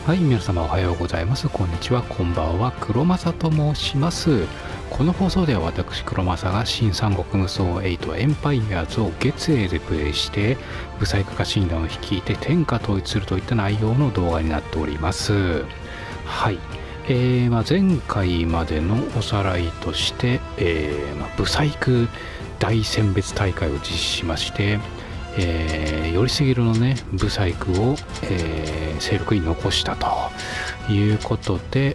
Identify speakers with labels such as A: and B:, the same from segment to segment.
A: はい、皆様おはようございます。こんにちは、こんばんは。黒正と申します。この放送では私、黒正が新三国無双8エンパイアーズを月英でプレイして、ブサイク化診断を率いて天下統一するといった内容の動画になっております。はい。前回までのおさらいとして、ブサイク大選別大会を実施しまして、よりすぎるのねブサイクを、勢力に残したということで、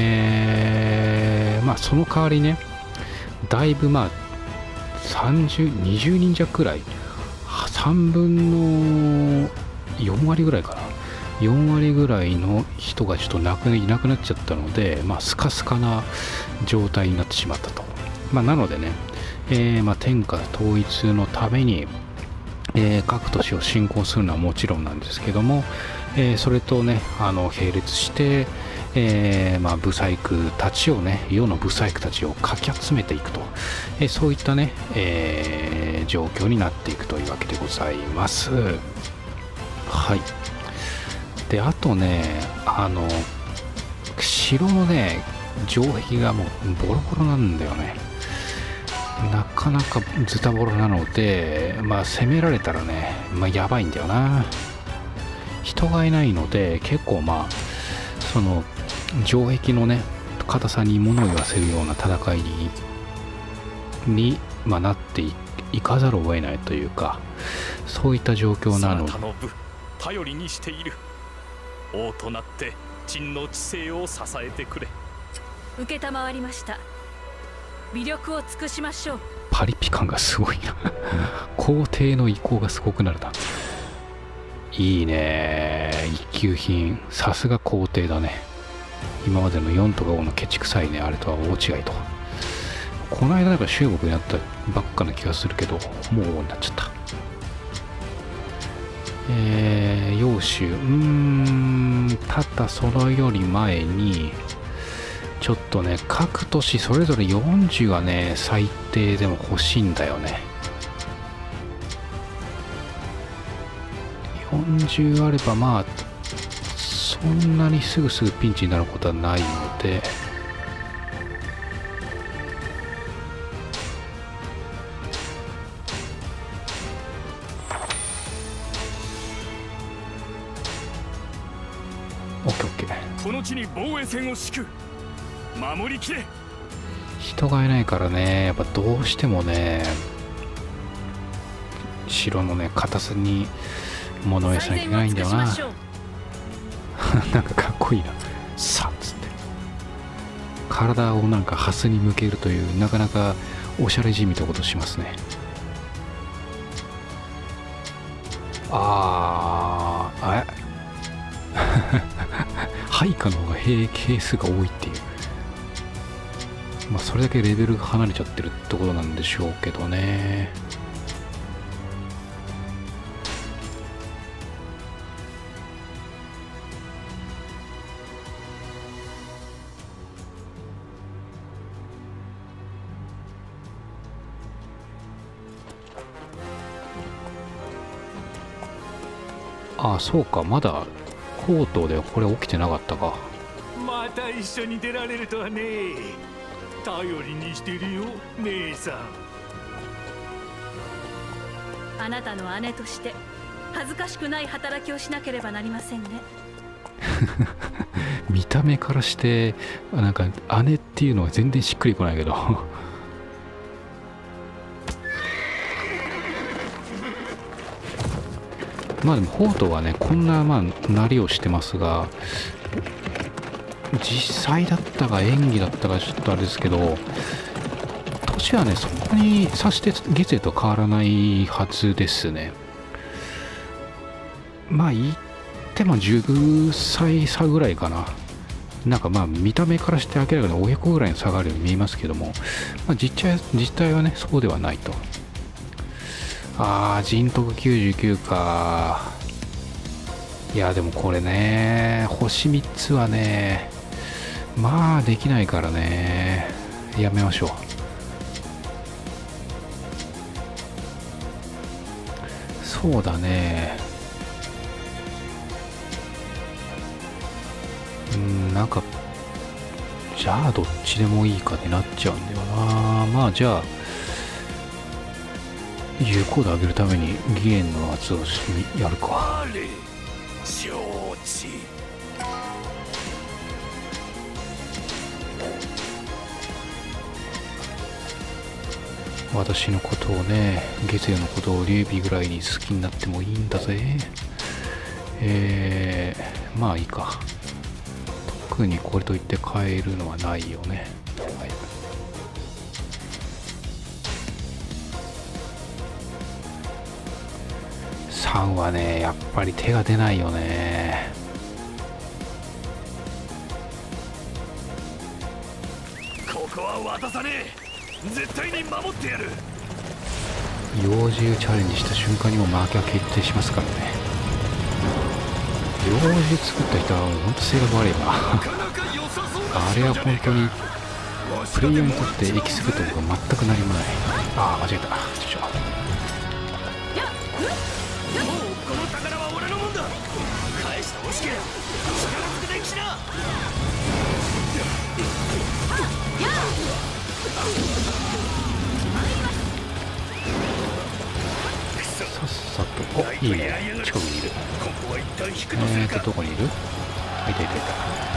A: その代わりねだいぶ20人弱くらい3分の4割ぐらいかな4割ぐらいの人がちょっといなくなっちゃったので、スカスカな状態になってしまったと。なのでね、天下統一のために各都市を侵攻するのはもちろんなんですけども、それとね並列して、ブサイクたちをね世のブサイクたちをかき集めていくと、そういったね、状況になっていくというわけでございます。はい。であとね城のね城壁がもうボロボロなんだよね。なかなかズタボロなので、攻められたらね、やばいんだよな。人がいないので、結構その城壁のね、硬さに物を言わせるような戦いになっていかざるを得ないというか、そういった状況なので。
B: 頼りにしている。王となって陳の知性を支えてくれ。
C: 承りました。微力を尽くしましょう。
A: パリピ感がすごいな皇帝の意向がすごくなるな。いいね、一級品。さすが皇帝だね。今までの4とか5のケチくさいねあれとは大違いと。この間中国になったばっかな気がするけど、もう王になっちゃった。揚州ただそのより前にちょっとね各都市それぞれ40はね最低でも欲しいんだよね。40あればそんなにすぐピンチになることはないので、オッケーオッケー。
B: この地に防衛線を敷く。守りきれ。
A: 人がいないからねやっぱどうしてもね城のね硬さに物を言わせなきゃいけないんだよななんかかっこいいな。さっつって体をなんかハスに向けるというなかなかおしゃれじみたことしますね。配下の方が兵数が多いっていう、それだけレベルが離れちゃってるってことなんでしょうけどね。そうか、まだコートでこれ起きてなかったか。
D: また一緒に出られるとはね。頼りにしてるよ姉さん。
C: あなたの姉として恥ずかしくない働きをしなければなりませんね
A: 見た目からしてなんか姉っていうのは全然しっくりこないけどでもホートはねこんななりをしてますが、実際だったか演技だったかちょっとあれですけど、年はねそこにさして月英と変わらないはずですね。言っても10歳差ぐらいかな。なんか見た目からして明らかに親子ぐらいの差があるように見えますけども、実態はねそうではないと。人徳99か。いやでもこれね星3つはねできないからねやめましょう。そうだねなんかじゃあどっちでもいいかになっちゃうんだよな。まあじゃあ有効度上げるために義援の圧をやるか。
D: あれ承知。
A: 私のことをね、月夜のことを劉備ぐらいに好きになってもいいんだぜ。まあいいか。特にこれといって変えるのはないよね。はい、3はね、やっぱり手が出ないよね。
D: ここは渡さねえ。絶対に守ってやる。
A: 幼獣チャレンジした瞬間にも負けは決定しますからね。幼獣作った人は本当性格悪いわ。あれは本当にプレイヤーにとってエキスペクトが全く何もない。ああ間違えた。ちょ
D: もうこの宝は俺のもんだ。返してほしければ力ずくできしな。
A: さっさと、お、いいね、近くにいる。どこにいる？あ、いたいたい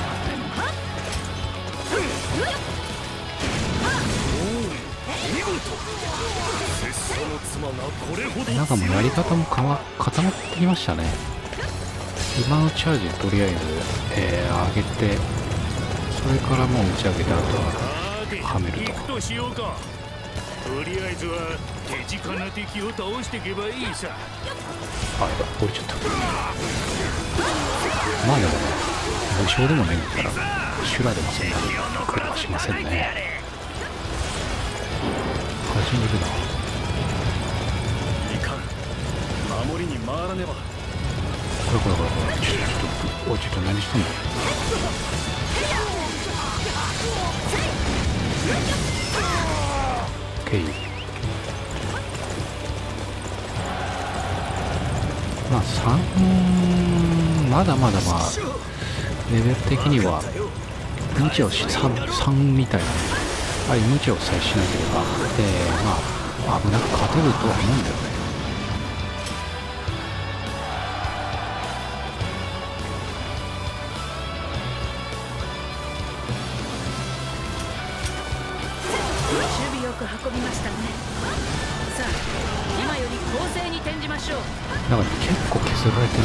A: た。なんかもうやり方も固まってきましたね。今のチャージとりあえず、上げて、それからもう打ち上げて、あとははめると。
D: とりあえずは手近な敵を倒していけばいいさ。
A: あ、やばい、降りちゃった。まあでもね、武将でもないんだから修羅でもそんなに苦労はしませんね。始めるな。
B: いかん、守りに回らねば。
A: これおい、ちょっと何したんだ。まあ3、まだまだレベル的には無茶を3みたいなね、ああいう無茶をさえしなければ、まあ危なく勝てるとは思うんだよね。
C: 守備よく運びましたね。さあ今より攻勢に転じましょう。
A: なんか結構削られてない。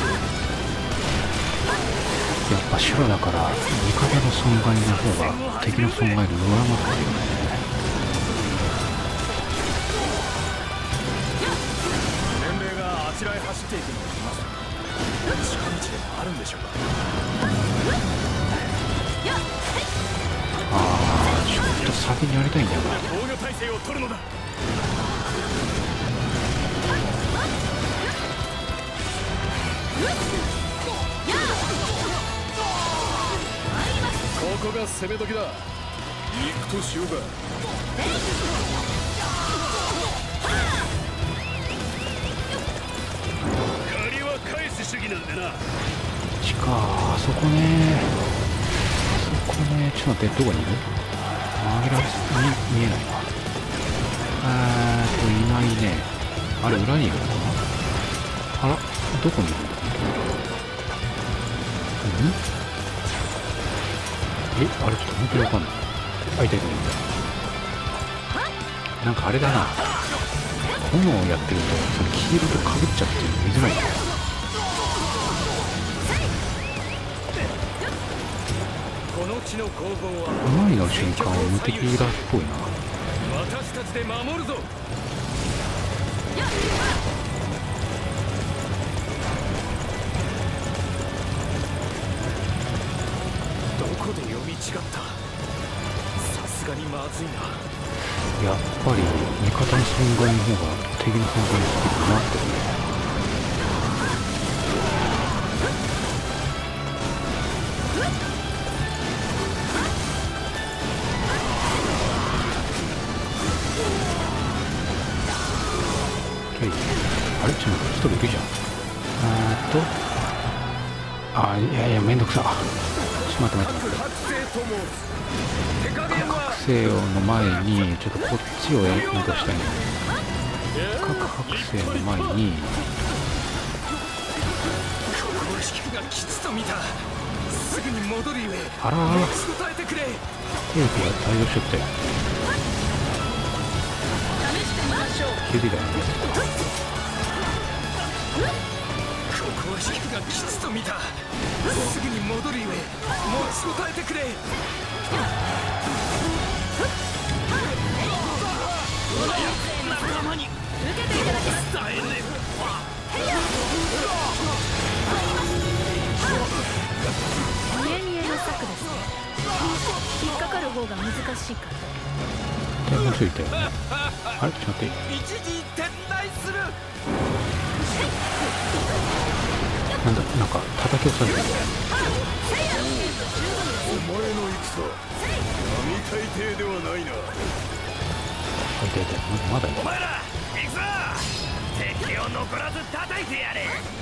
A: やっぱ白だから味方の損害の方が敵の損害より上回ってるよね。
B: 年齢があちらへ走っていくのを見ます。近道でもあるんでしょうか。
A: ああ、ちょっと先にやりたいんだよな。
B: 防御体制を取るのだ。ここが攻め時だ。行くとしようか。
D: 借りは返す主義なんでな。
A: あそこね、ちょっと待って、どこにいる？紛らわしに見えないな。いないね。あれ、裏にいるのかな？あら、どこにいるんだ？あれちょっと本当にわかんない。あ、いたいたいた。なんかあれだな。炎をやってると、その黄色とかぶっちゃって見づらいんだよ。
B: この地の攻防は
A: 馬に乗る瞬間は無敵だっぽいな。
B: 私たちで守るぞ。どこで読み違った。さすがにまずいな。
A: やっぱり味方の損害の方が敵の損害のスピードになってるね。あれちょっと一人いるじゃん。 いやいや、めんどくさ。ちょっと待って。覚醒王の前にちょっとこっちをなんとしたいんだ。核覚醒の前にあらー、テレビが対応しちゃったよ。ヘビだよね。
D: ここは引くが吉と見た。すぐに戻るゆえ持ちこたえてくれ。仲間に受けていただき伝えね
C: 見え見えの策ですね。引っかかる方が難しいか。
A: 手がついたよね。あれ、ちょっと待って。
D: 一時撤退する。
A: なんだ、なんか叩き落とされてる。
D: お前の戦、並大抵ではないな。
A: 痛い痛い、まだいる。
D: お前ら行くぞ。敵を残らず叩いてやれ。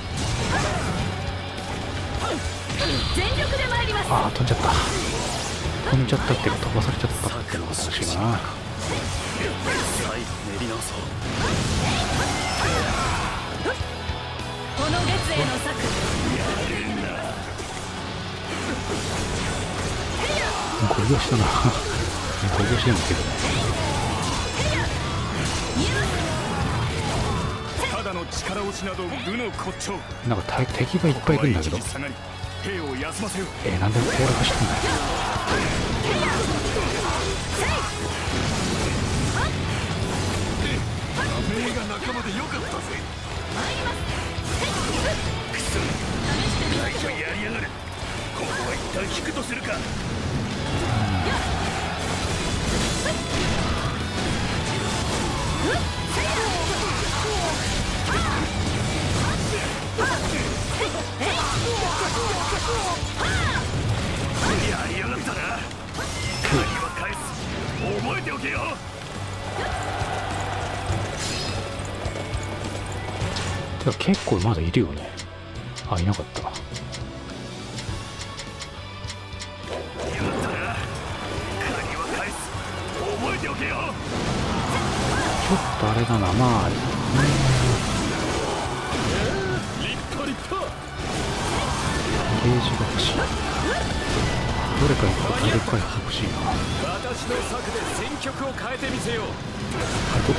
C: 全力で参ります。
A: ああ、飛んじゃった。飛んじゃったっていうか、飛ばされちゃったっていうのが正しいかな。
B: 再練り直そう。
C: この列への策。
A: ゴリ押しだな。ゴリ押しなんですけどね。
B: ただの力押しなど愚の骨頂。
A: なんか敵がいっぱいいるんだけど。
B: 兵を休ませよう。
A: なんでテール走ってんだよ。
D: 目が仲間でよかったぜ。くそ、最初やりやがる。ここは一旦引くとするか。やりやがったな。借りは返す。覚えておけよ。
A: てか結構まだいるよね。あ、いなかった。
D: やったな。借りは返す。覚えておけよ。
A: ちょっとあれだな、まあ
D: 立派立派。
A: ゲージが欲しい。どれか一個でかい欲しいな。
D: 私の策で戦局を変えてみせよう。
A: あれどこ行った？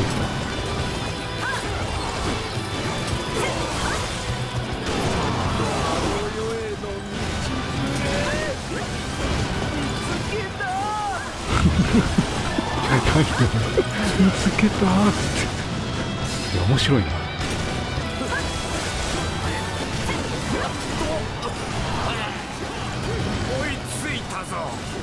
A: 見つけたーって。いや、面白いな。
D: 追いついたぞ。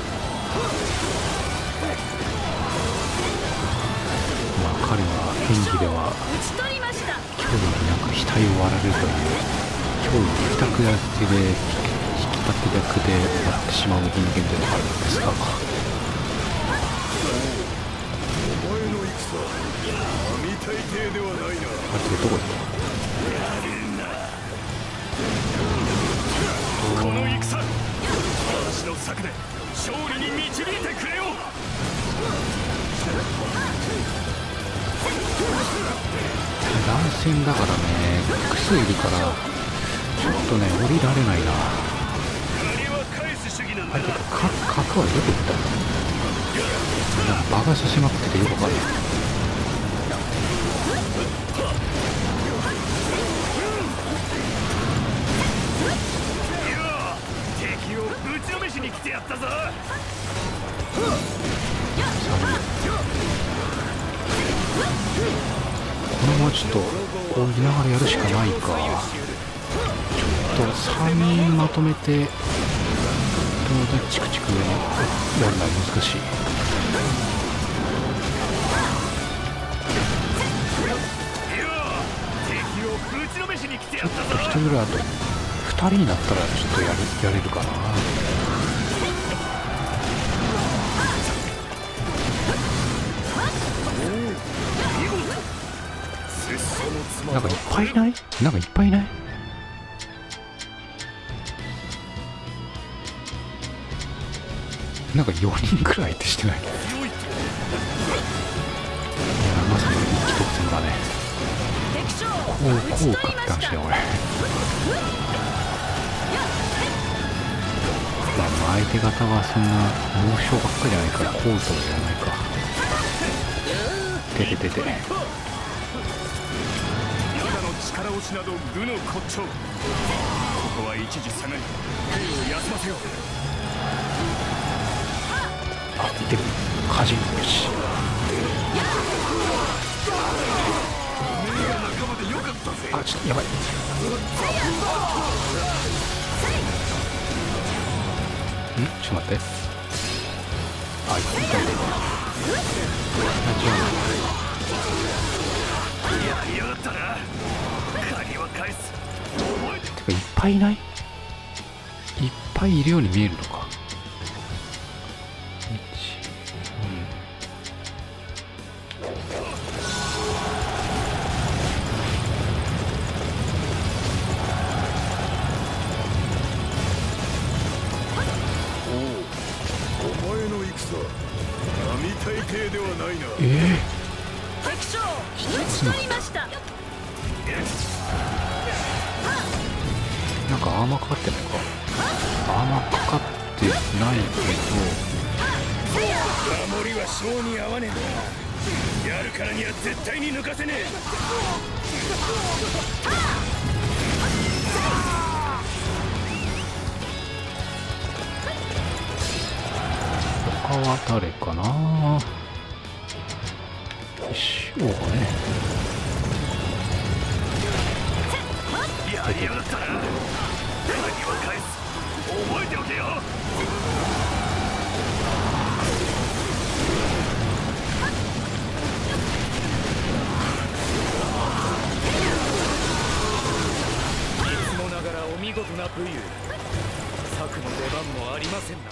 A: まあ彼は演技では
C: 討ち取りました。
A: 脅威になんか額を割られるという脅威に2つだけで引き立てだけで割ってしまう人間ではあるんですが。
D: 大抵ではないな。
A: あれどこ行った？
D: この戦、私の策で勝利に導いてくれよ。
A: 乱戦だからね、複数いるからちょっとね降りられないな。あれとか核はどこ行ったの？なんか爆発しまくっててよくわかんない。
D: 敵をぶちのめしに来てやったぞ。
A: このままちょっとこう言いながらやるしかないか。ちょっと3人まとめてチクチクやるのは難しい。ちょっと1人ぐらいあと2人になったらちょっとやれるかな。なんかいっぱいいない？なんかいっぱいいない？ なんか4人くらいってしてない。いや
B: 強いと
A: まさに一気得点だね。
C: 敵将
A: こうかって話だよ俺。まあ相手方はそんな猛将ばっかりじゃないからこうとは言わないか。てててて。
B: ただの力押しなど愚の骨頂。ここは一時下がり兵を休ませよう。
A: あ、いてる。火事。よし。あ、ちょっとやばい。ちょっと待って。あ、痛い痛い。
B: やりやがったな。鍵は返す。覚えて
A: てかいっぱいいない？いっぱいいるように見えるのか。
B: 大抵ではないな。
C: 敵将討ち取りました。
A: なんかアーマーかかってないか。アーマーかかってないけ
B: 守りは性に合わねえんだ。やるからには絶対に抜かせねえ。
A: 他は誰かな。よし、おうね。
B: やりやがったな。鍵は返す。覚えておけよ。いつもながらお見事な武勇。策の出番もありませんな。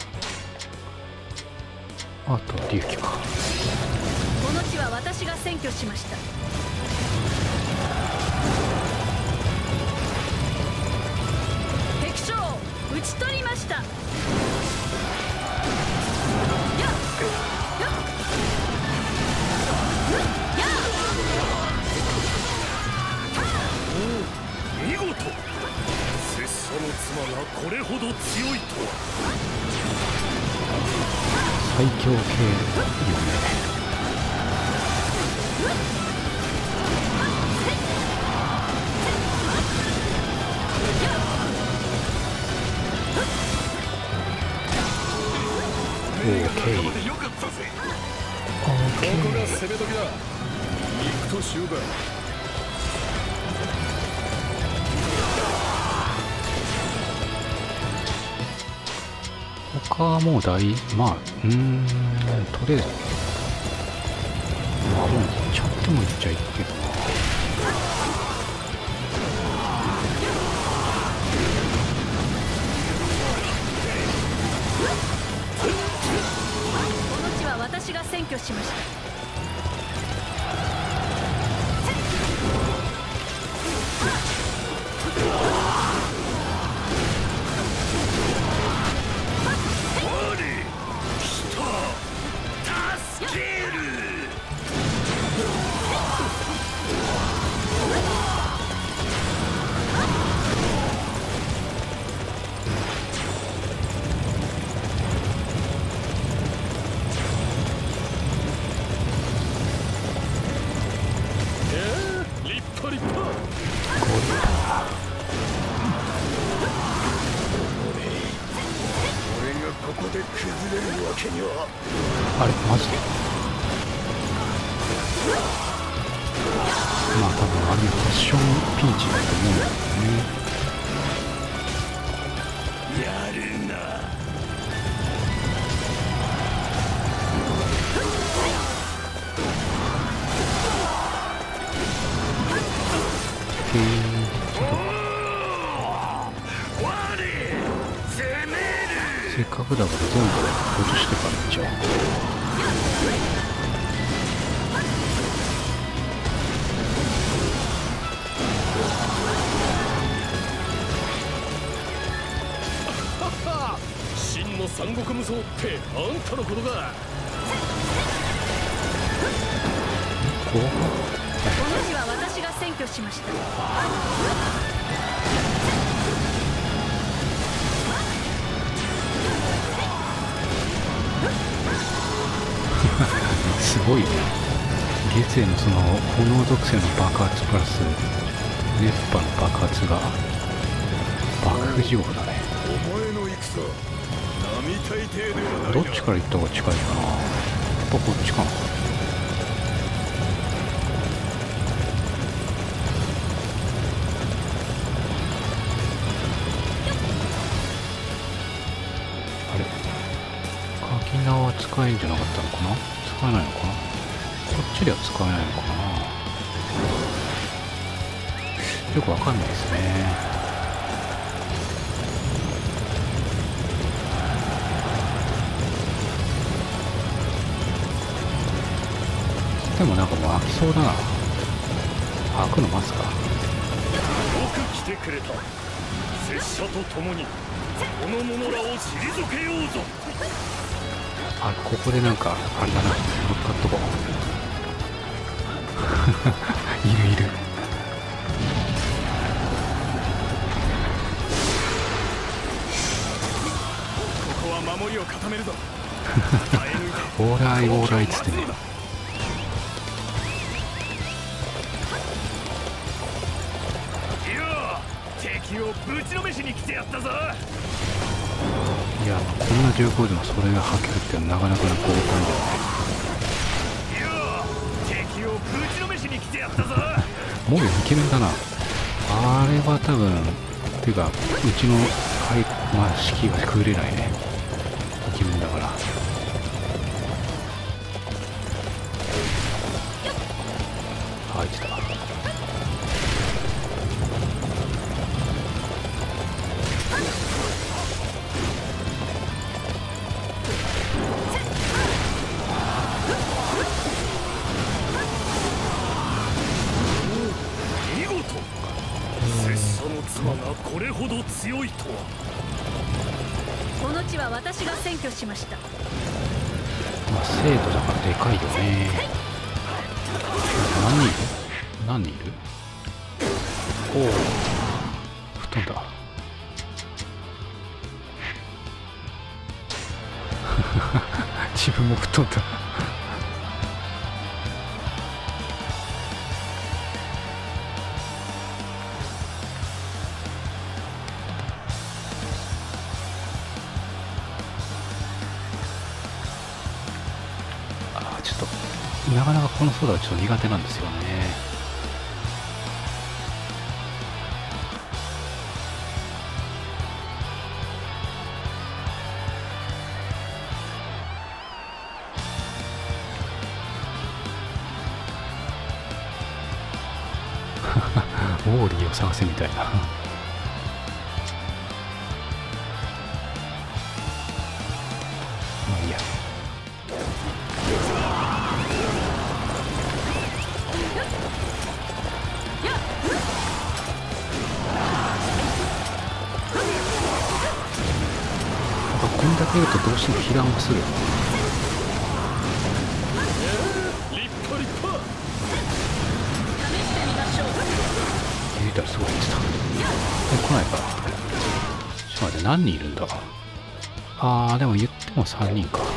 A: あと龍騎か。
C: この地は私が占拠しました。敵将討ち取りました。やっやっや
B: 見事。拙者の妻がこれほど強いとは。
A: 最強系よね。
B: よかったぜ。ここが攻め時だ。行くと終盤。
A: 他はもうまあとりあえずまあもう行っちゃっても行っちゃいくけどな。
C: この地は私が占拠しました。
A: あれマジでまあ多分あれもファッションピンチだと思うんだけどね。
B: やるな。
A: せっかくだから全部落としてからじゃあ。
B: 真のの三国無双ってあんたのことか。
C: この地は私が占拠しました。
A: すごいね。月へのその炎属性の爆発プラス熱波の爆発が爆風地獄だね。
B: お前の戦並大抵ではないな。
A: どっちから行った方が近いかな。やっぱこっちかな。あれ、かき縄は使えんじゃなかったのかな。使えないのかな。こっちでは使えないのかな。よくわかんないですね。でもなんかもう飽きそうだな。開くの待つか。
B: よく来てくれた。拙者と共にこの者らを退けようぞ。
A: あ、ここでなんかあれだな、乗っかっとこう。いるいる。
B: ここは守りを固めるぞ。
A: オーライオーライっつってね。
B: 敵をぶちのめしに来てやったぞ。
A: いや、こんな状況でもそれが吐けるってなかなかな好感じゃない。
B: 敵をぶちのめしに来てやったぞ。
A: もうイケメンだな。あれは多分ていうかうちのまあ式は食れないね。イケメンだから。入ってた。
B: これほど強いとは。
C: この地は私が占拠しました。
A: まあ精度だからでかいよね。何人いる？何人いる？おお、吹っ飛んだ。自分も吹っ飛んだ。なかなかこのソーダはちょっと苦手なんですよね。ウォーリーを探せみたいな。まあいいや。こんだけ言うとどうしても被弾をする。
B: 立派立派。
C: 試してみましょう。
A: 入れたらすごい言ってた。来ないか。ちょっと待って、何人いるんだ。あー、でも言っても3人か。
B: お前の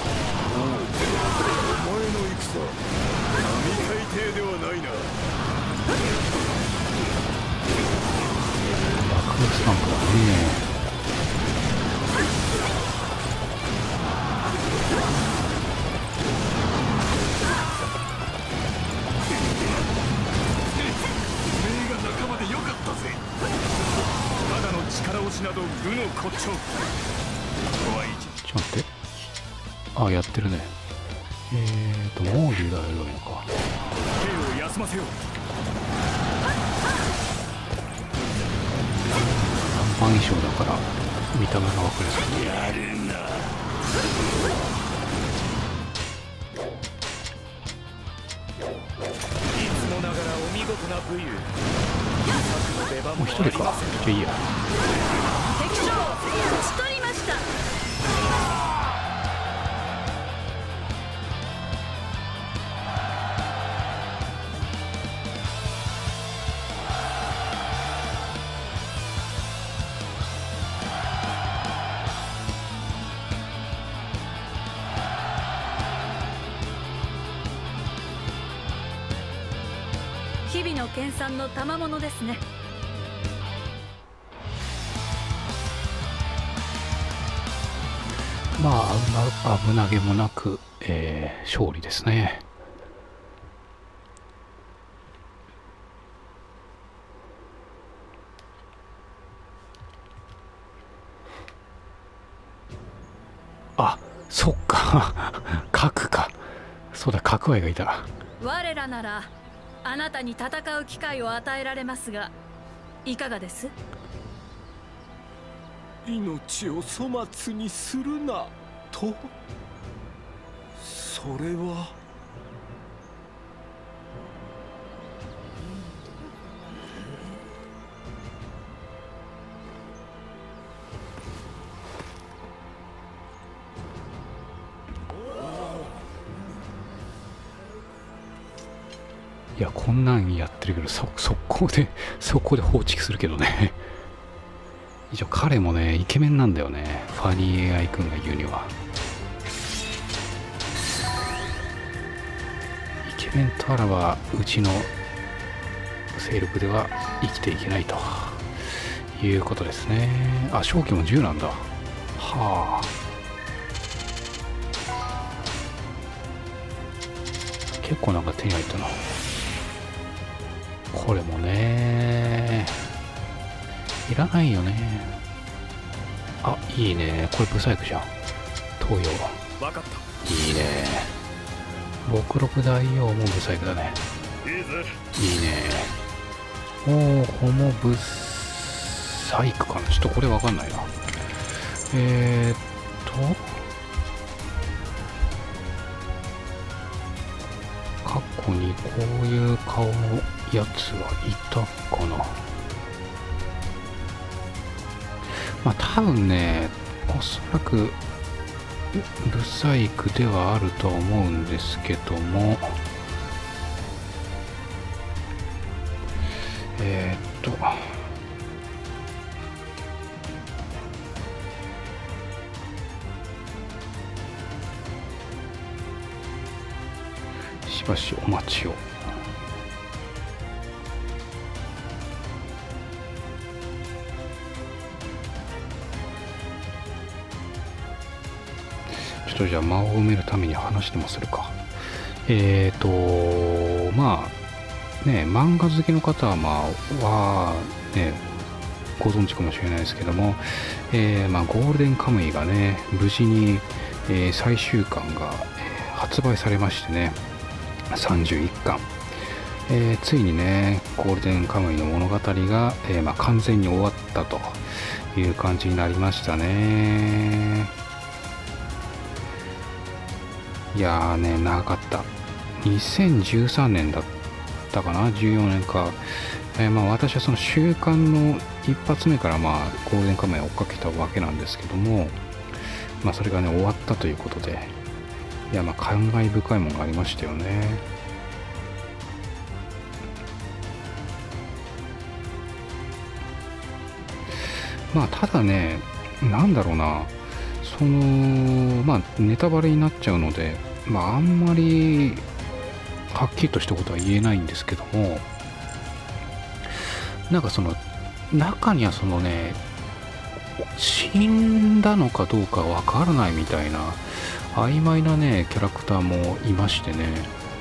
B: 戦並大抵ではないな。
A: 爆発なんかだね。
B: 力押しなど愚の骨頂。
A: ちょっと待って。あ、やってるね。モーリーがやるのか。
B: 兵を休ませよう。
A: 短パン衣装だから見た目が分かりやすい。
B: やるな。いつもながらお見事な武勇。
A: もう一人か。じゃあいいや。
C: 敵将討ち取りました。 日々の研鑽の賜物ですね。
A: まあ危なげもなく、勝利ですね。あ、そっか核か。そうだ、核愛がいた。
C: 我らならあなたに戦う機会を与えられますが、いかがです？
B: 命を粗末にするなと。それは。
A: いや、こんなんやってるけど、速攻で放置するけどね。一応彼もね、イケメンなんだよね。ファニー AI 君が言うには。イケメンとあらば、うちの勢力では生きていけないということですね。あ、正気も10なんだ。はあ。結構なんか手に入ったな。これもね、いらないよね。あ、いいね。これブサイクじゃん。東洋。
B: 分かった。
A: いいね。66大王もブサイクだね。
B: いいぜ。
A: いいね。おお、このブサイクかな。ちょっとこれわかんないな。過去にこういう顔のやつはいたかな。まあ多分ね、おそらくブサイクではあるとは思うんですけども、しばしお待ちを。ちょっとじゃあ間を埋めるために話でもするか。まあね、漫画好きの方はね、ご存知かもしれないですけども、ゴールデンカムイがね、無事に、最終巻が、発売されましてね、31巻、ついにね、ゴールデンカムイの物語が、完全に終わったという感じになりましたね。いやーね、長かった。2013年だったかな、14年か。私はその週刊の一発目からゴールデンカムイを追っかけたわけなんですけども、それがね、終わったということで、いや、感慨深いものがありましたよね。ただね、なんだろうな、ネタバレになっちゃうので、あんまりはっきりとしたことは言えないんですけども、なんかその中にはそのね、死んだのかどうかわからないみたいな曖昧なねキャラクターもいましてね、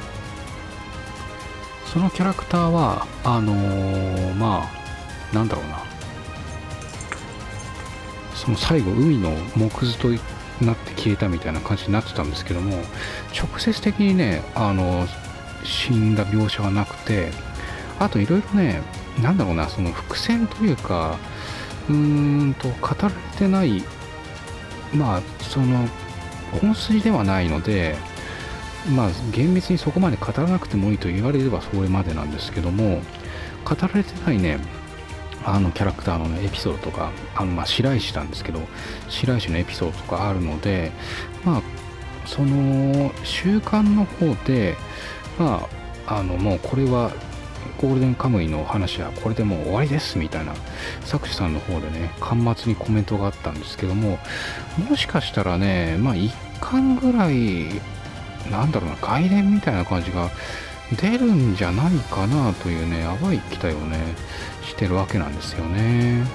A: そのキャラクターはなんだろうな、その最後海の木図となって消えたみたいな感じになってたんですけども、直接的にね死んだ描写はなくて、あといろいろね、なんだろうな、その伏線というか語られてない、その本筋ではないので、厳密にそこまで語らなくてもいいと言われればそれまでなんですけども、語られてないねキャラクターの、ね、エピソードとか、白石なんですけど、白石のエピソードとかあるので、その週刊の方で、もうこれはゴールデンカムイの話はこれでもう終わりですみたいな作者さんの方でね、巻末にコメントがあったんですけども、もしかしたらね、1巻ぐらい、なんだろうな、外伝みたいな感じが出るんじゃないかなというね、淡い期待をねしてるわけなんですよね。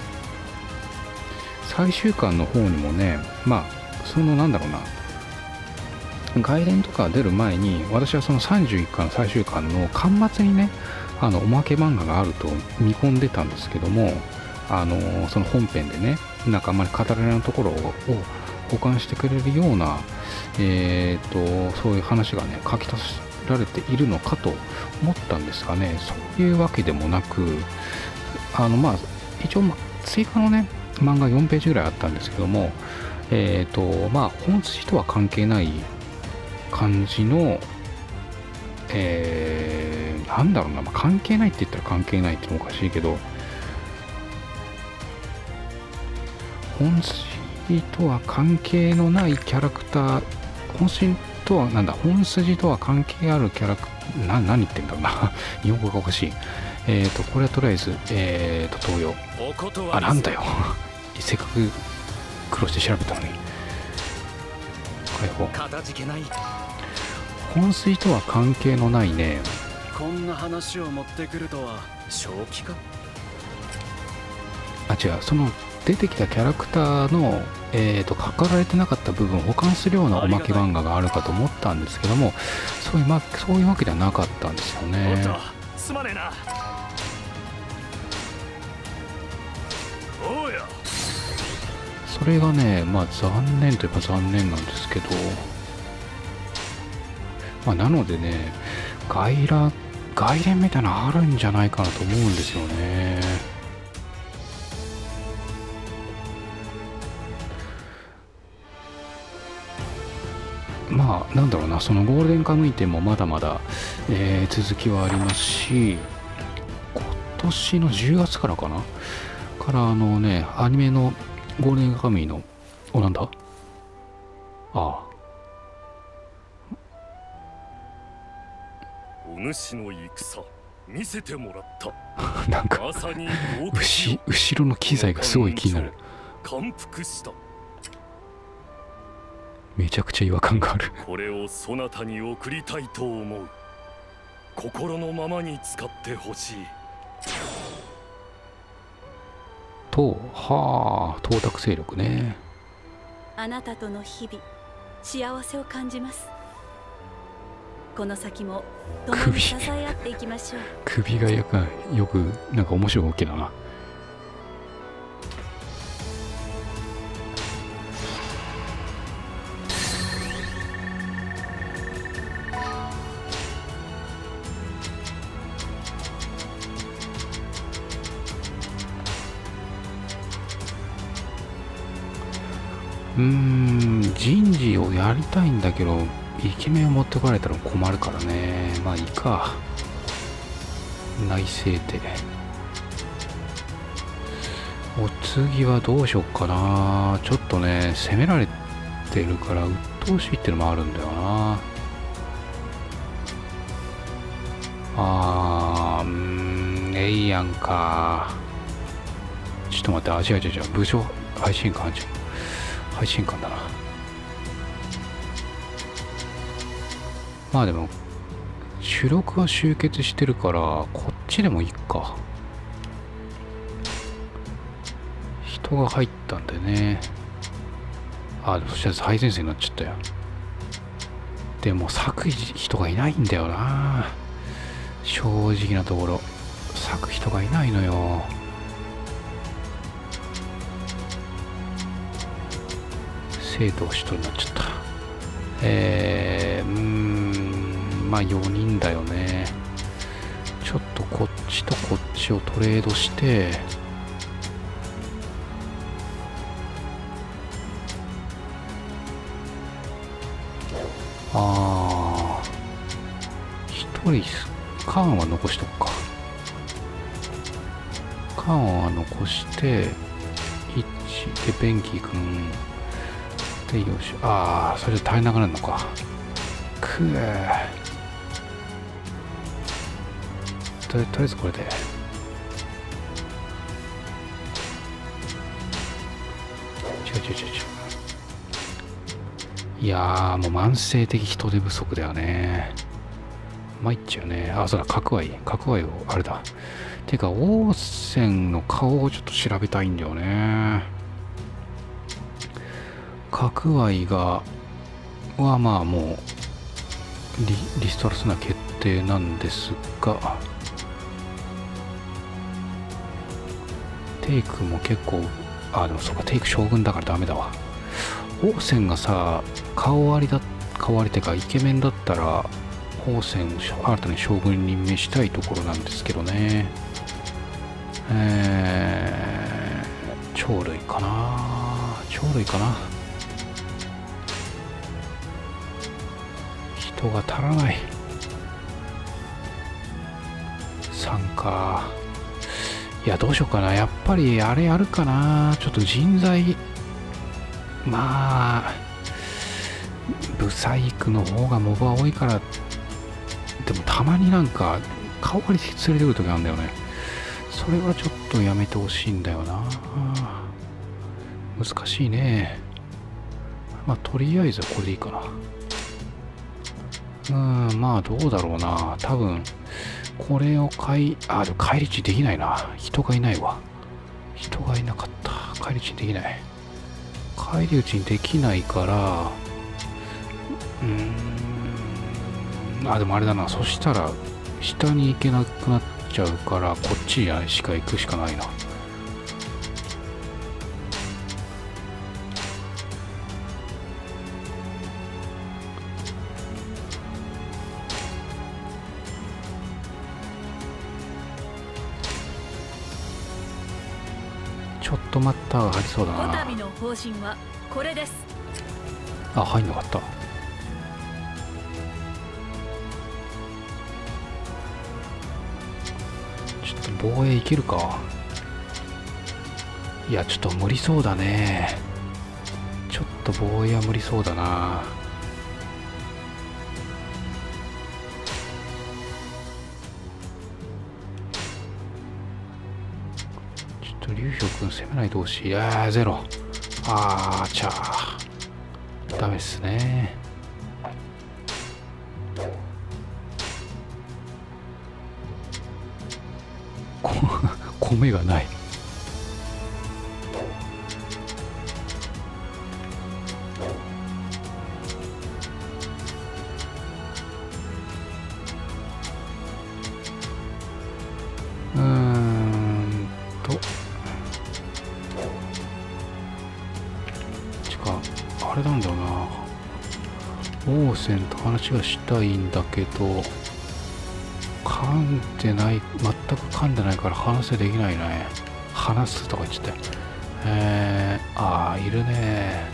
A: 最終巻の方にもね、まあそのなんだろうな、外伝とか出る前に私はその31巻最終巻の巻末にね、おまけ漫画があると見込んでたんですけども、その本編でね、なんかあんまり語られないところを補完してくれるような、そういう話がね書き足られているのかと思ったんですがね、そういうわけでもなく、まあ一応追加のね漫画4ページぐらいあったんですけども、まあ本筋とは関係ない感じの、なんだろうな、まあ、関係ないって言ったら関係ないってのもおかしいけど、本筋とは関係のないキャラクター、本筋とはなんだ、本筋とは関係あるキャラクター、何言ってんだろうな日本語がおかしい。これはとりあえず東洋、あ、なんだよせっかく苦労して調べたのに。解放。本筋とは関係のないね。
B: こんな話を持ってくるとは正気か。
A: あ、違う、その出てきたキャラクターの書かれてなかった部分を補完するようなおまけ漫画があるかと思ったんですけども、そういうわけではなかったんですよね。
B: すまねえな。おうや。
A: それがね、まあ残念といえば残念なんですけど、まあなのでね、外伝みたいなのあるんじゃないかなと思うんですよね。まあなんだろうな、そのゴールデンカムイ展もまだまだ、続きはありますし、今年の10月からかな、からね、アニメのゴールデンカムイの、なんだ、ああ、
B: お主の戦見せてもらった。
A: なんか
B: まさに
A: 後ろの機材がすごい気になる。
B: 感服した。
A: めちゃくちゃ違和感がある。
B: これをそなたに送りたいと思う。心のままに使ってほしい。
A: はあ、東卓勢力ね。
C: あなたとの日々、幸せを感じます。この先も共に支え合っていきましょう。
A: 首がよくなんか面白い動きだな。人事をやりたいんだけど、イケメンを持ってこられたら困るからね。まあいいか。内政で。お次はどうしよっかな。ちょっとね、攻められてるから鬱陶しいってのもあるんだよな。えいやんか。ちょっと待って、違う、部署配信官だな。まあでも主力は集結してるからこっちでもいいか。人が入ったんでね。そしたら最前線になっちゃったよ。でも割く人がいないんだよな、正直なところ。割く人がいないのよ。生徒が1人になっちゃった。まあ4人だよね。ちょっとこっちとこっちをトレードして、1人カーンは残しとくか。カーンは残して1でベンキー君で、よし、それで足りなくなるのか。とりあえずこれで。違う。いやー、もう慢性的人手不足だよね。 参っちゃうね。あ、そうだ、角合をあれだ。てか王翦の顔をちょっと調べたいんだよね。角合がはまあもうリストラすな決定なんですが、テイクも結構、あ、でもそうか、テイク将軍だからダメだわ。王翦がさ、顔割りてかイケメンだったら王翦を新たに将軍に召したいところなんですけどね。鳥類かな、人が足らない。3か。いや、どうしようかな。やっぱりあれやるかな。ちょっと人材、まあブサイクの方がモブは多いから。でもたまになんか顔割り連れてくる時あるんだよね。それはちょっとやめてほしいんだよな。難しいね。まあとりあえずはこれでいいかな。まあどうだろうな。多分これをでも返り血できないな。人がいないわ。人がいなかった。返り血できない。返り討ちにできないから、でもあれだな。そしたら下に行けなくなっちゃうから、こっちしか行くしかないな。ちょっと待った、ありそうだな。
C: こたびの方針はこれです。
A: あ、入んなかった。ちょっと防衛いけるか。いや、ちょっと無理そうだね。ちょっと防衛は無理そうだな。劉氷君攻めない同士。ゼロ。ちゃーダメっすね。米がない。あれなんだよな。王翦と話がしたいんだけど、噛んでない、全く噛んでないから話せできないね。話すとか言ってて。いるね。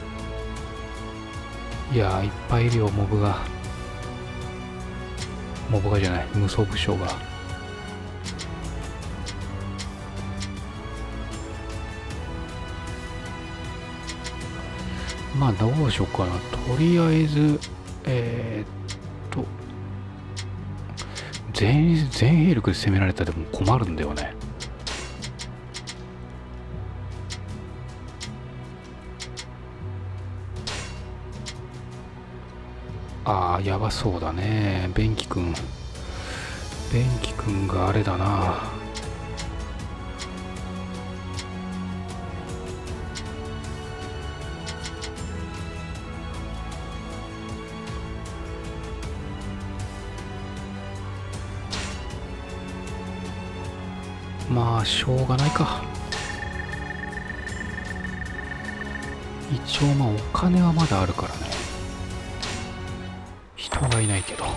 A: いや、いっぱいいるよ、モブがじゃない、無双武将が。まあどうしようかな。とりあえず全兵力で攻められたらでも困るんだよね。やばそうだね。便器くんがあれだな。まあしょうがないか。一応まあお金はまだあるからね。人がいないけど。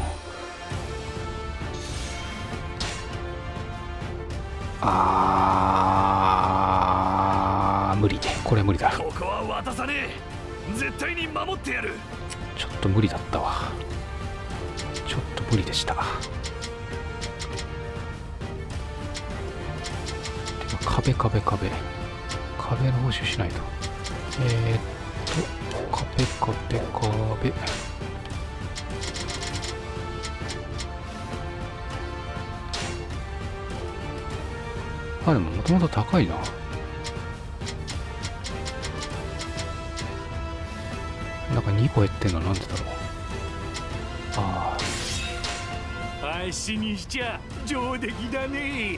A: 無理。これ無理だ。
D: ここは渡さねえ。絶対に守ってやる。
A: ちょっと無理だったわ。ちょっと無理でした。壁の補修しないと。壁。でももともと高いな。なんか2個減ってんのはなんでだろう。
B: 返しにしちゃ上出来だね。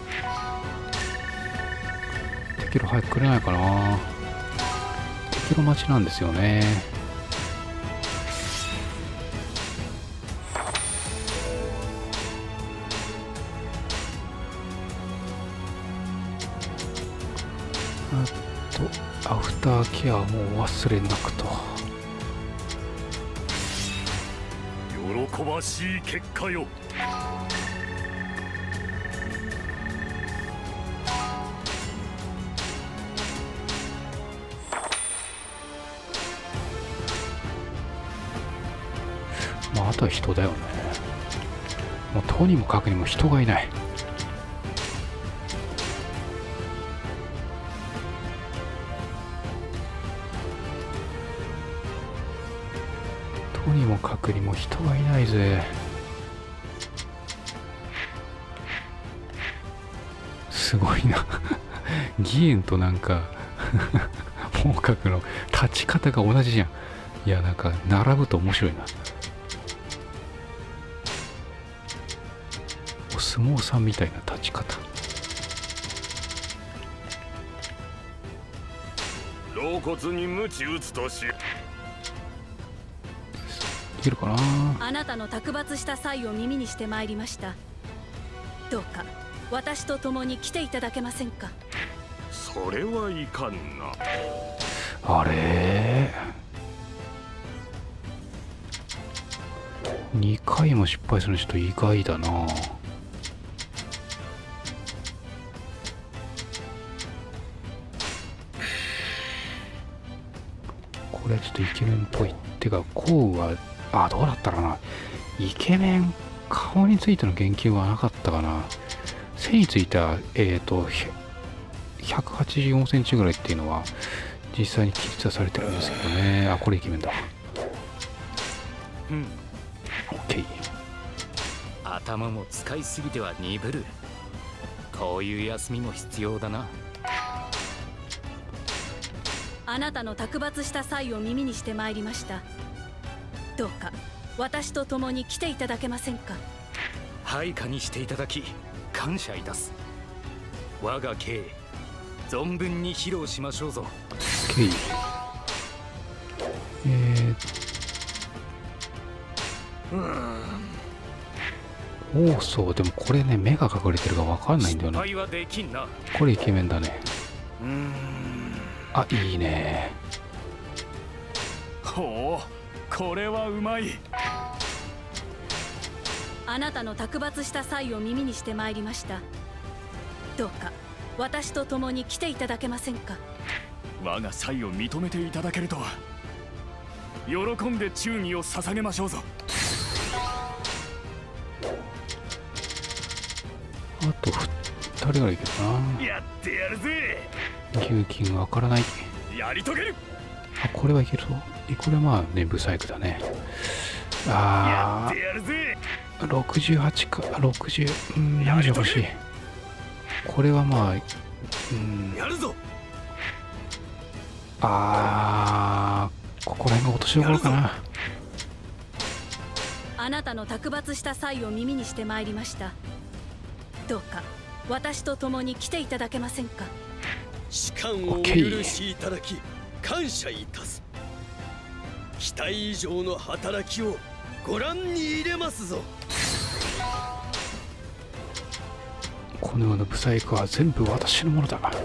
A: 敵路早くくれないかな。敵路待ちなんですよね。あとアフターケアもお忘れなくと。
B: 喜ばしい結果よ。
A: まああとは人だよね。もうとにもかくにも人がいない。とにもかくにも人がいないぜ。すごいな義援となんか猛角の立ち方が同じじゃん。いやなんか並ぶと面白いな。お相撲さんみたいな立ち方。
B: 老骨に鞭打つとし。
A: いけるかな。
C: あなたの卓抜した際を耳にしてまいりました。どうか私と共に来ていただけませんか。
B: それはいかんな。
A: あれ2回も失敗するのちょっと意外だな。これはちょっとイケメンっぽい。ってかこうはどうだったかな。イケメン顔についての言及はなかったかな。背についた184センチぐらいっていうのは実際に記述はされてるんですけどね。あ、これイケメンだ。
D: うん。
A: オッケー。
D: 頭も使いすぎては鈍る。こういう休みも必要だな。
C: あなたの卓抜した際を耳にしてまいりました。どうか私と共に来ていただけませんか。
D: 配下にしていただき感謝いたす。我が敬存分に披露しましょうぞ。
A: 敬オーソー。でもこれね目が隠れてるか分かんないんだよね。
D: 失敗はできんな。
A: これイケメンだね。あ、いいね。
B: ほう、これはうまい。
C: あなたの卓抜した際を耳にしてまいりました。どうか私と共に来ていただけませんか。
B: 我が才を認めていただけるとは。喜んで忠義を捧げましょうぞ。
A: あと2人ぐらいいけるかな。
B: やってやるぜ。
A: 牛金が分からない。
B: やり遂げる。
A: あ、これはいけるぞ。これはまあねブサイクだね。
B: やってやるぜ。
A: 68か60、70欲しい。これはまあ
B: やるぞ。
A: ここら辺が落としどころかな。
C: あなたの卓抜した際を耳にしてまいりました。どうか私と共に来ていただけませんか。
E: 士官をお許しいただき感謝いたす。期待以上の働きをご覧に入れますぞ。
A: このようなブサイクは全部私のものだが。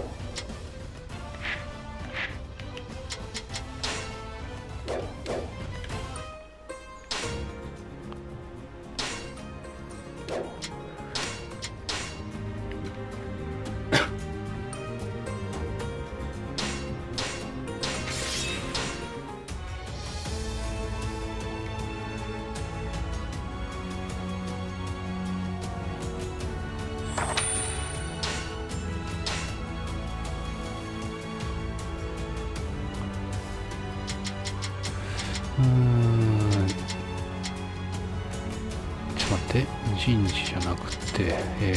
A: ちょっと待って、人事じゃなくて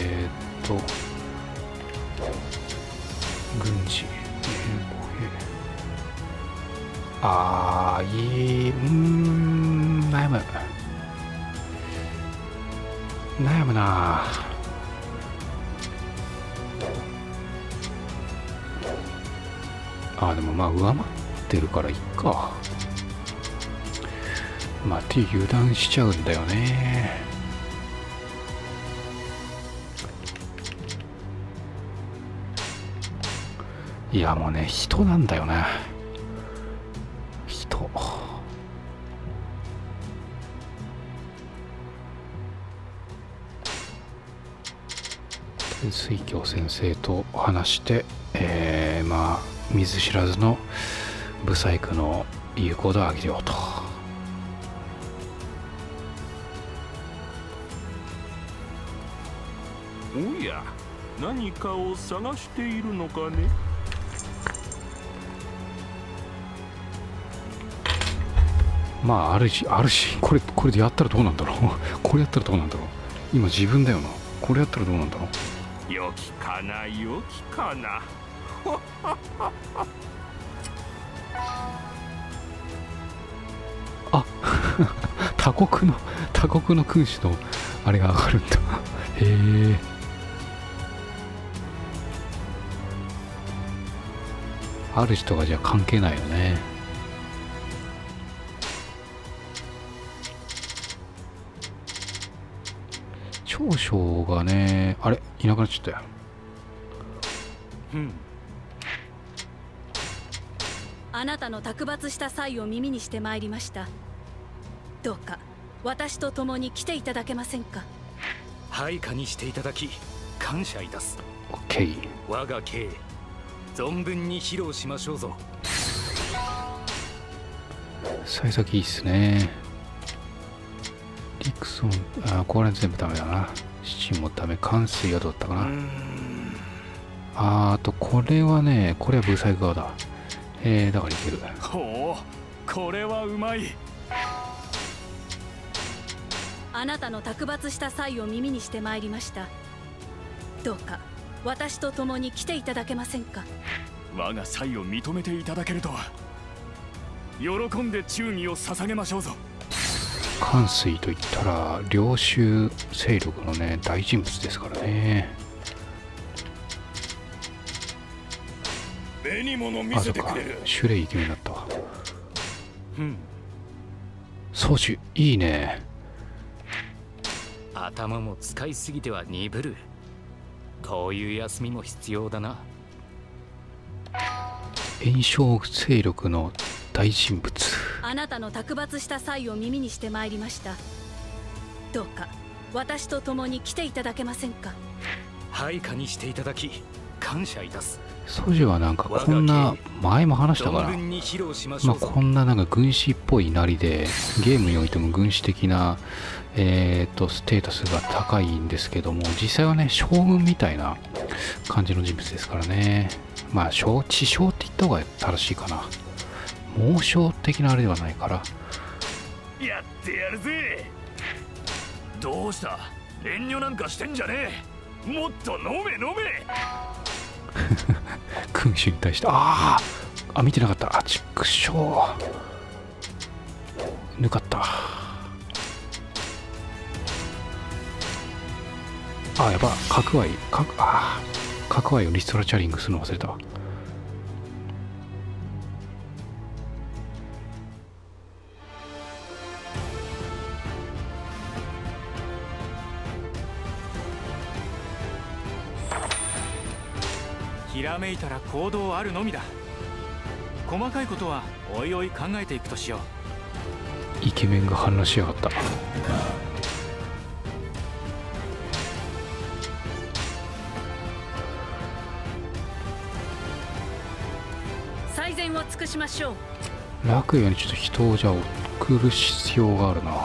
A: 軍事、悩む。 悩むな。あ、でもまあ上回ってるからいっか。まあっていう油断しちゃうんだよね。いやもうね、人なんだよね。人。水鏡先生と話して、まあ見ず知らずのブサイクの有効度を上げようと。
B: おや、何かを探しているのかね。
A: まああるしこれでやったらどうなんだろう。これやったらどうなんだろう。今自分だよな。これやったらどうなんだろう。
B: よきかな、よきかな。
A: あ他国の君主のあれが上がるんだ。へえ。ある人がじゃあ関係ないよね。長将がね、あれいなくなっちゃったよ。
C: あなたの卓抜した際を耳にしてまいりました。どうか私と共に来ていただけませんか。
D: 配下にしていただき感謝いたす。
A: オッケー。
D: 我が剣存分に披露しましょうぞ。
A: 幸先いいっすね。リクソン、これ全部ダメだな。七もダメ。関水はどうだったかな。あとこれはね、これはブサイク側だ。だからいける。
B: ほう、これはうまい。
C: あなたの卓抜した際を耳にしてまいりました。どうか私と共に来ていただけませんか。
B: 我が才を認めていただけるとは、喜んで忠義を捧げましょうぞ。
A: 関水といったら領州勢力のね大人物ですからね。
E: 目に物見せてくれる。
A: シュレイイケメンだったわ。宗主いいね。
D: 頭も使いすぎては鈍る。こういう休みも必要だな。
A: 炎症勢力の大人物。
C: あなたの卓抜した際を耳にしてまいりました。どうか私と共に来ていただけませんか。
D: 配下にしていただき感謝いたす。
A: ソジはなんかこんな、前も話したから、まあこんななんか軍師っぽいなりでゲームにおいても軍師的なステータスが高いんですけども、実際はね将軍みたいな感じの人物ですからね。まあ地将って言った方が正しいかな。猛将的なあれではないから。
B: やってやるぜ。どうした、遠慮なんかしてんじゃねえ。もっと飲め飲め。
A: 君主に対して、見てなかった。ちくしょう、抜かった。やば、角合をリストラチャリングするの忘れた。
F: ひらめいたら行動あるのみだ。細かいことはおいおい考えていくとしよ
A: う。イケメンが反応しやがった。
C: 最善を尽くしましょう。
A: 楽よにちょっと人をじゃあ送る必要があるな。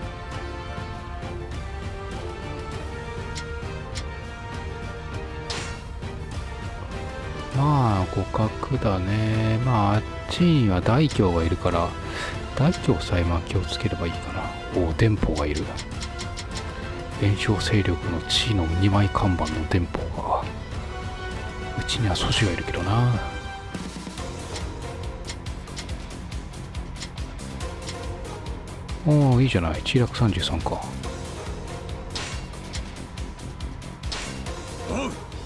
A: まあ互角だね。まああっちには大京がいるから、大京さえまあ気をつければいいかな。電報がいる。炎症勢力の地位の2枚看板の電報が。うちには阻止がいるけどな。いいじゃない。知略33か。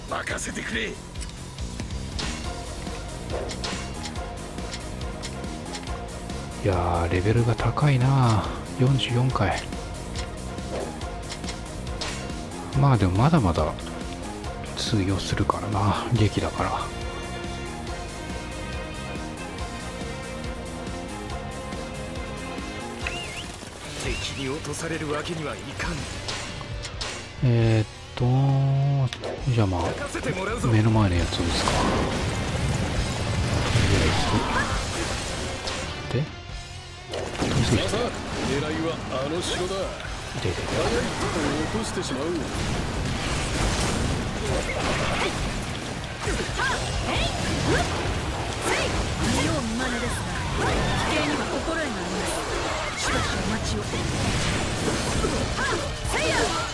E: 任せてくれ。
A: いやーレベルが高いな。44回。まあでもまだまだ通用するからな、劇だから。
D: 敵に落とされるわけにはいかん。
A: じゃあまあ目の前のやつをですか。とりあえずで
E: さあ、狙いはあの城だ。
A: で
E: 早いとこ落としてしまう。
C: 見よう見まねですが、地形には心得があります。しばしお待ちを。せいや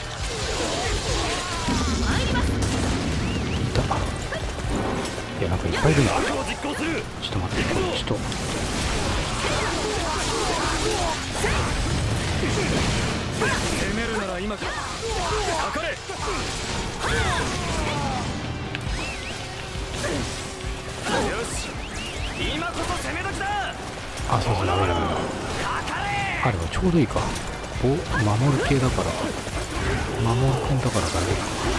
C: 参ります。
A: いた。いやなんかいっぱいいるな。ちょっと待って、ちょっと
D: 攻めるなら今か。かかれ。よし、今こそ攻め時だ。
A: あ、そうそう、ダメダメだ。あれはちょうどいいか。お、守る系だから守る君だから大丈夫。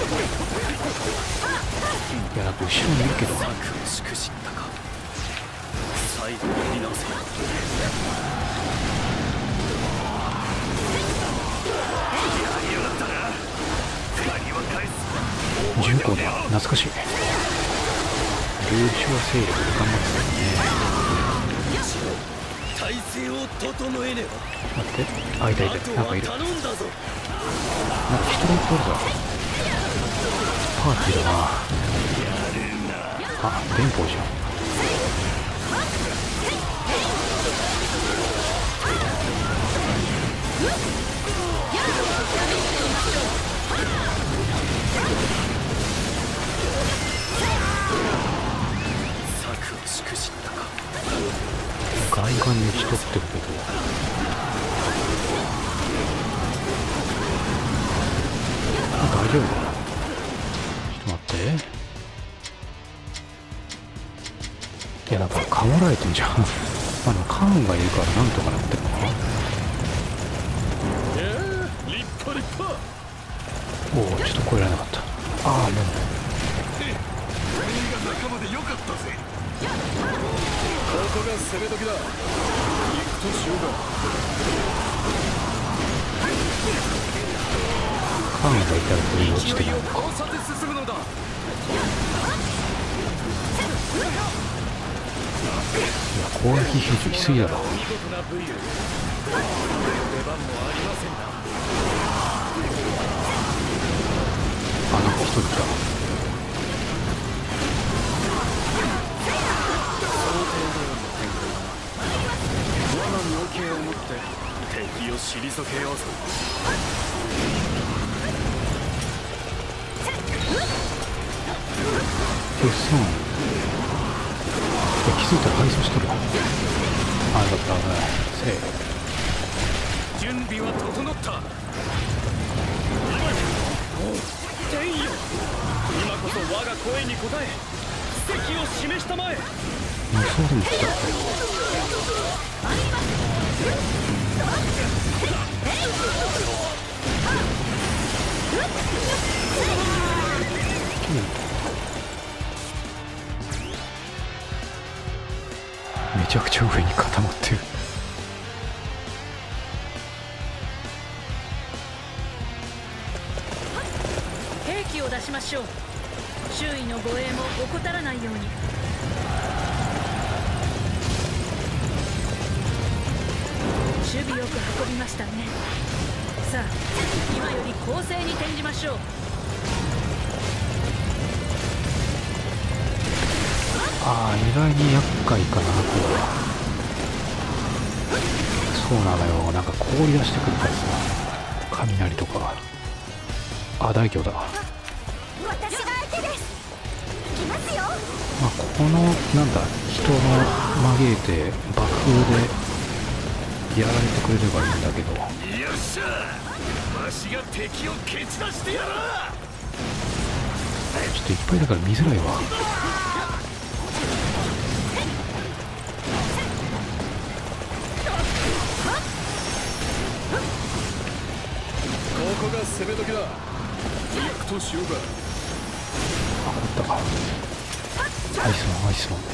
A: いやなんか後ろにいるけど。
D: 策をしくじったか。最後にやり直せ。
A: 重工だ、懐かしい。流暢勢力で頑張って
E: 体勢を整えねば。
A: 待って、あ、いたいた、なんかいる。
E: 頼んだぞ。
A: なんか人がいっぱいいるぞ。パーティーだな。あ、電報じゃん。
D: 策をしくじったか。
A: 外観にしとってるけど。大丈夫かな。ちょっと待って。いやなんかかもられてんじゃん。まあでもカーンがいるからなんとかなってるのかな。
E: 立派立派。
A: おお、ちょっと超えられなかった。ああ、もう
B: 仲間でよかったぜ。
E: ここが攻め時だ。行くとしようか。
A: カーンがいたらこれ落ちてないのか。
D: 交差で進むのだ。
A: いや攻撃比率低すぎだろ。
D: 見事な武勇。出番もありませんな。
A: あ、なんか一人いた。
E: 我が妙計を持って敵を退けようぞ。
A: 気づいたら敗走しとるわ。あ、よかった、危ない。せい。
D: 準備は整った。
E: 天よ、今こそ我が声に応え奇跡を示したまえ。
A: 無双でも来たって。めちゃくちゃ上に固まってる。
C: 兵器を出しましょう。周囲の護衛も怠らないように。守備よく運びましたね。さあ、今より攻勢に転じましょう。
A: ああ、意外に厄介かな、これは。そうなのよ、なんか氷出してくるからさ、雷とか。あ、大凶だ。
C: 私が相手です。行きますよ。
A: まあ、このなんだ、人の紛れて爆風でやられてくれればいいんだけど。
B: よっしゃ、わしが敵を蹴散らしてやら。
A: ちょっといっぱいだから見づらいわ。
E: ここが攻め時だ。行くとしようか。
A: あ、こったか。アイスマン、アイスマン。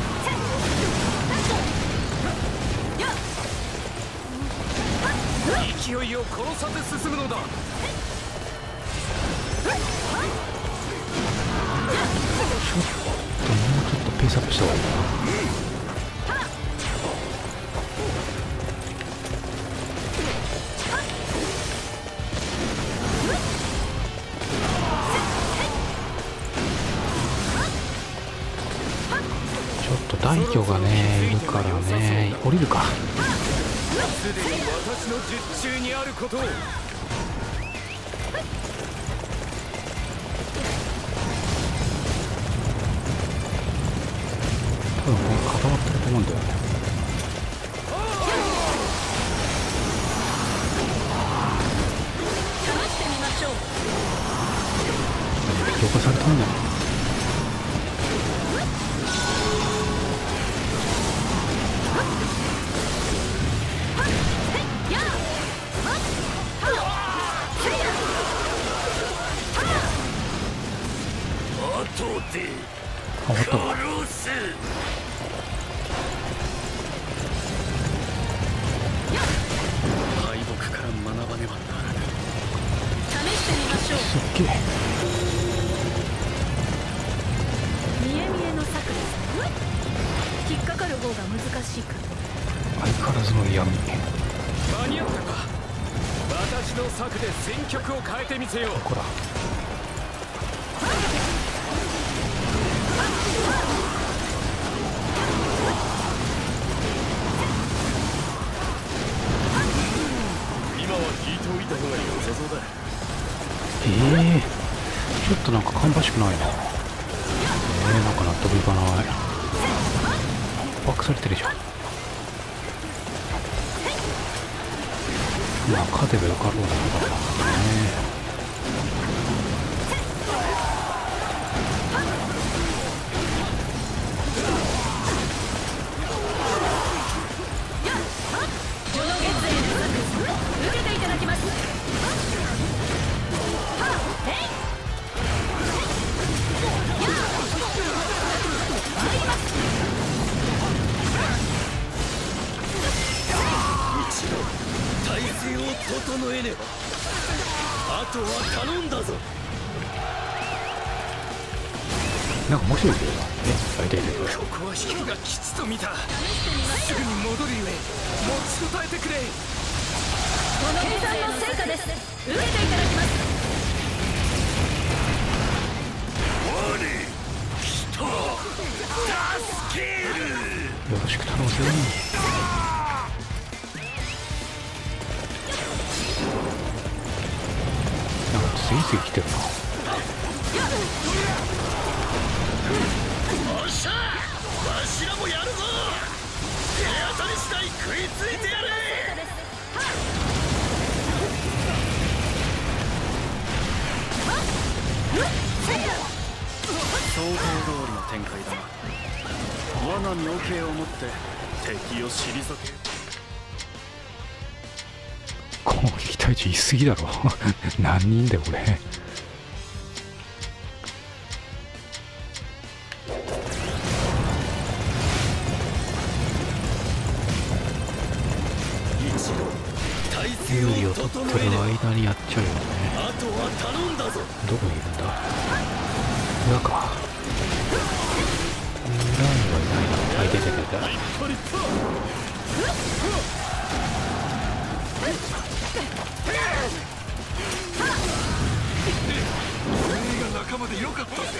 D: 勢いを殺さず進むのだ。
A: もうちょっとペースアップした方がいいかな。ちょっと大魚がねいるからね、降りるか。
D: すでに私の術中にあることを。
A: 多分これ固まってると思うんだよね。浄化されたんだよ。
B: 後で
A: あ、終わったわ。
B: 殺す。
E: 敗北から学ばねばならぬ。
C: 試してみましょう。
A: すっげえ。
C: 見え見えの策です。引っかかる方が難しいか。
A: 相変わらずの闇。
D: 間に合ったか。私の策で戦局を変えてみせよう。
A: ほら。
E: 今は引いておいた方が良さそうだ。
A: ちょっとなんか芳しくないな。なんか納得いかない。バックされてるじゃん。まあ勝てばよかろうなのかな。
C: この月影の策受けていただきます。
E: 体勢を整えねば。あとは頼んだぞ。
A: なんか面白いけどな。大体で。
D: ここは引きが吉と見た。すぐに戻るゆえ持ちこたえてくれ。
C: この計算の成果です。受けていただきます。
B: 我来た。助ける。
A: よろしく頼むぜ。なんか次々来てるな。
E: おっしゃ、わしらもやるぞ。手当たり次第食いついてやれ。想像通りの展開だな。我が妙計をもって敵を退け。
A: 攻撃対地いすぎだろ。何人だよこれ。有利を取ってる間にやっちゃうよね。
E: あとは頼んだぞ。
A: どこにいるんだ。裏か。裏にはいないな。あ、いてててて。
B: 仲間でよかったぜ。